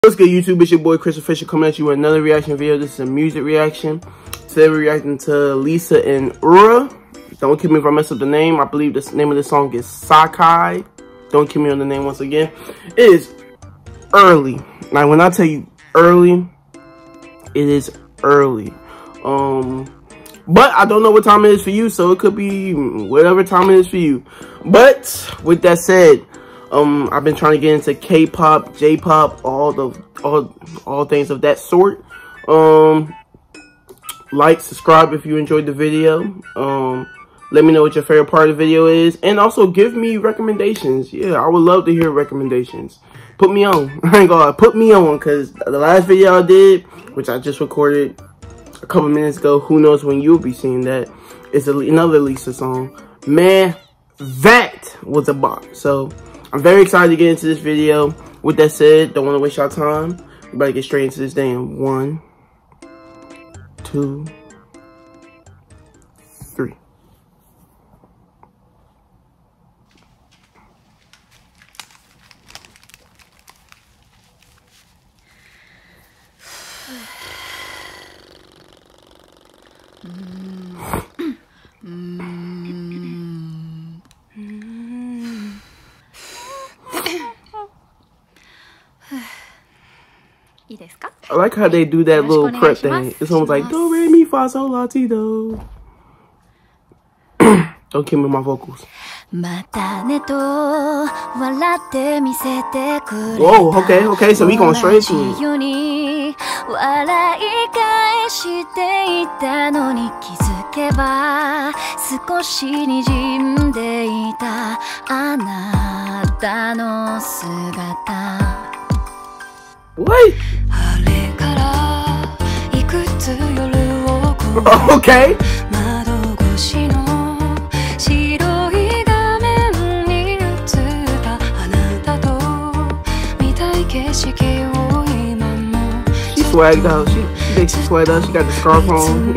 What's good, YouTube? It's your boy Chris Official coming at you with another reaction video. This is a music reaction. Today we're reacting to Lisa and Ura. Don't kill me if I mess up the name. I believe the name of the song is Sakai. Don't kill me on the name once again. It is early. Now, when I tell you early, it is early. But I don't know what time it is for you, so it could be whatever time it is for you. But with that said, I've been trying to get into K-pop, J-pop, all things of that sort. Like, subscribe if you enjoyed the video. Let me know what your favorite part of the video is, and also give me recommendations. Yeah, I would love to hear recommendations. Put me on. I ain't gonna lie, put me on, because the last video I did, which I just recorded a couple minutes ago, who knows when you'll be seeing that, is another Lisa song. Man, that was a bop. So I'm very excited to get into this video. With that said, don't want to waste your time. We better get straight into this damn 1, 2, 3. I like how they do that little prep thing. It's almost like do, re, mi, fa, sol, la, ti, do. Don't kill me with my vocals. Whoa, okay, so we going straight to it. What? Okay. She swagged out. She thinks she swagged out. She got the scarf on.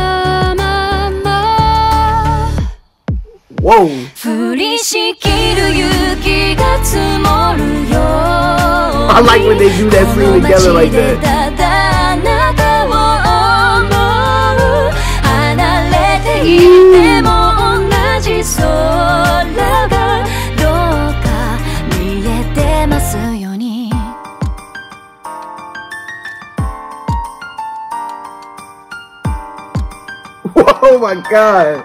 Whoa. I like when they do that scene together like that. Oh my God.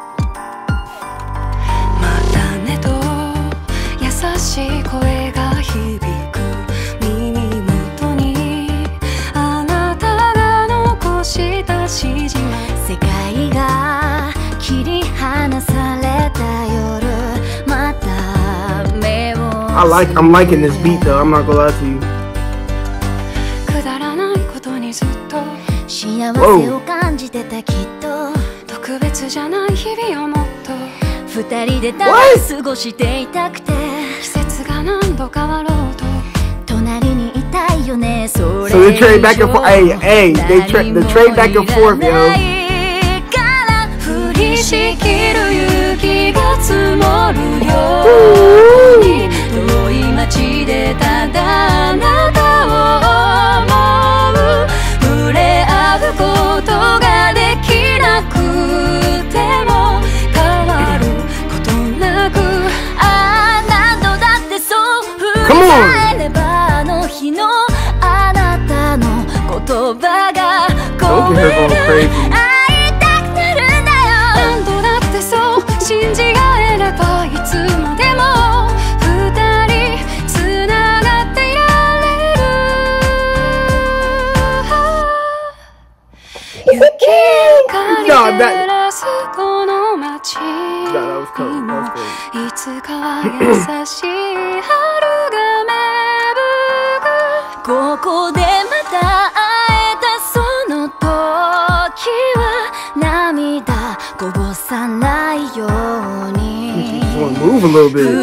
I'm liking this beat though, I'm not gonna lie to you. Whoa. So they trade back and forth. Hey, they trade back and forth, yo. Come on. Don't get her going crazy. That was cool. Move a little bit.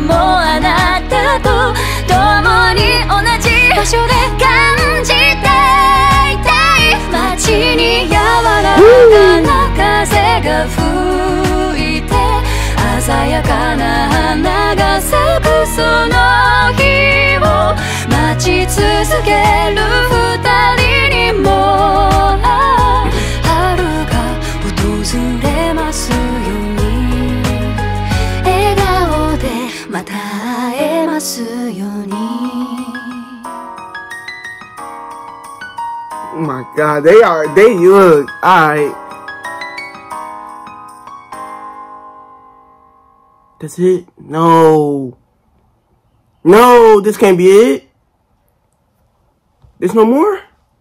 Ooh. ける二人にも春が訪れますように笑顔でまた会えますように Oh my God, they look, alright. That's it? No. No, this can't be it. There's no more?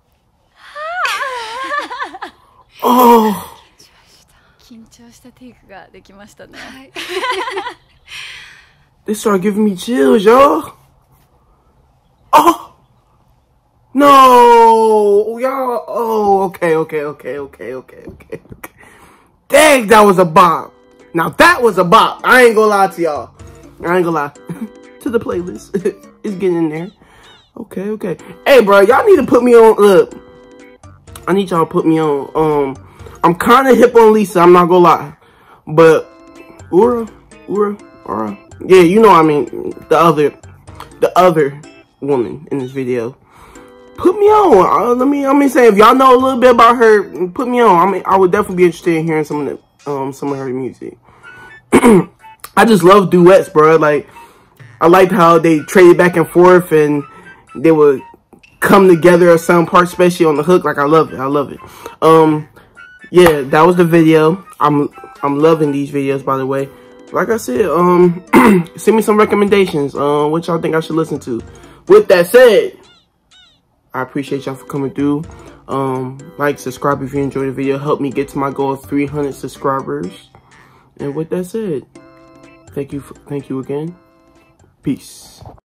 Oh. 緊張したテイクができましたね。 This started giving me chills, y'all. Oh. No, y'all. Oh, okay. Dang, that was a bop. Now that was a bop. I ain't gonna lie to y'all. I ain't gonna lie. To the playlist. It's getting in there. Okay. Hey, bro, y'all need to put me on. Look, I need y'all to put me on. I'm kind of hip on Lisa. I'm not gonna lie, but Ura. Yeah, you know what I mean. The other woman in this video. Put me on. I'm saying if y'all know a little bit about her, put me on. I would definitely be interested in hearing some of her music. I just love duets, bro. Like, I liked how they traded back and forth and they would come together at some part, especially on the hook. Like, I love it. Yeah, that was the video. I'm loving these videos, by the way. Like I said, send me some recommendations. What y'all think I should listen to. With that said, I appreciate y'all for coming through. Like, subscribe if you enjoyed the video. Help me get to my goal of 300 subscribers. And with that said, thank you again. Peace.